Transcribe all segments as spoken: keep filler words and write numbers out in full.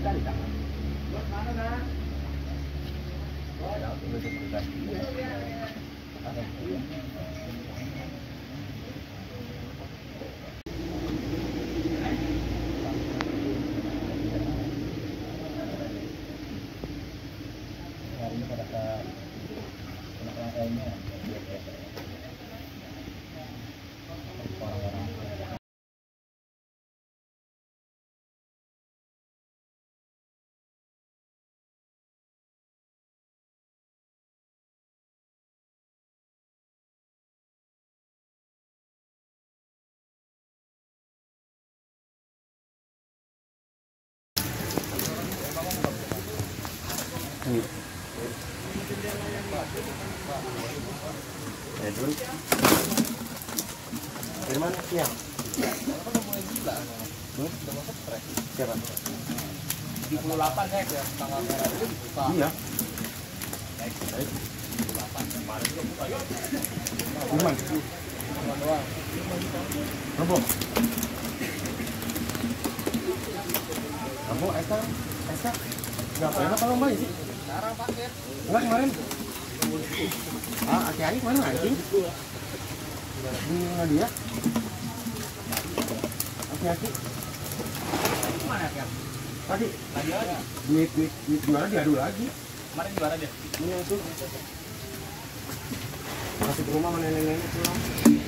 di tangan. Mana kan? Ada itu betul kan. Ada. Hari ini pada kena lainnya orang-orang Edun Firman siang hmm? Siapa? tujuh puluh delapan saya ke tanggal merah itu dibuka. Iya. Baik, baik. tujuh puluh delapan kemarin juga buka ya. Firman. Firman doang. Robo. Robo, Eka, Eka. Berapa enak kalau mbak sih? Sekarang paket. Enggak kemarin. Ah, hati-hati mana anjing? Di mana dia? Hati-hati. Mana hati-hati? Tadi. Tadi lagi. Duit, duit, duit juara diadu lagi. Kemarin juara dia. Ini yang itu. Masih ke rumah mana nenek-nenek pulang.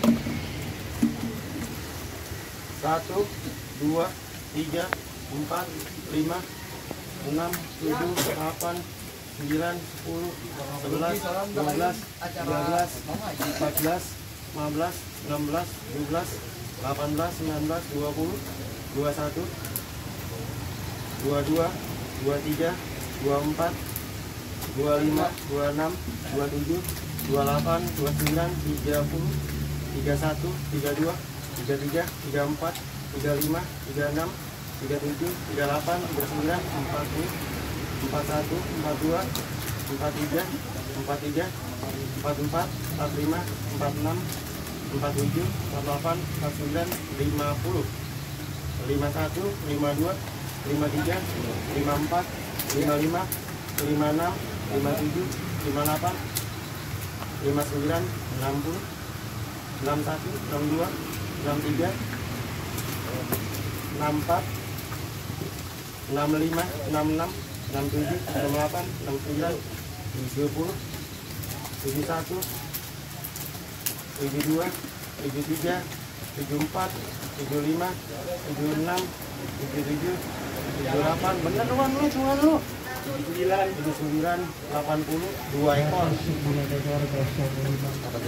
Satu, dua, tiga, empat, lima, enam, tujuh, delapan, sembilan, sepuluh, sebelas, dua belas, tiga belas, empat belas, lima belas, enam belas, tujuh belas, delapan belas, sembilan belas, dua puluh, dua puluh satu, dua puluh dua, dua puluh tiga, dua puluh empat, dua puluh lima, dua puluh enam, dua puluh tujuh, dua puluh delapan, dua puluh sembilan, tiga puluh, tiga puluh satu, tiga puluh dua, tiga puluh tiga, tiga puluh empat, tiga puluh lima, tiga puluh enam, tiga puluh tujuh, tiga puluh delapan, tiga puluh sembilan, empat puluh, empat puluh satu, empat puluh dua, empat puluh tiga, empat puluh tiga, empat puluh empat, empat puluh lima, empat puluh enam, empat puluh tujuh, empat puluh delapan, empat puluh sembilan, lima puluh, lima puluh satu, lima puluh dua, lima puluh tiga, lima puluh empat, lima puluh lima, lima puluh enam, lima puluh tujuh, lima puluh delapan, lima puluh sembilan, enam puluh, enam puluh satu, enam puluh dua, enam puluh tiga, enam puluh empat, enam puluh lima, enam puluh enam, enam puluh tujuh, enam puluh delapan, enam puluh sembilan, tujuh puluh, tujuh puluh satu, tujuh puluh dua, tujuh puluh tiga, tujuh puluh empat, tujuh puluh lima, tujuh puluh enam, tujuh puluh tujuh, tujuh puluh delapan, bener doang lu, cuma lu tujuh puluh sembilan, tujuh puluh sembilan, delapan puluh, dua ekor.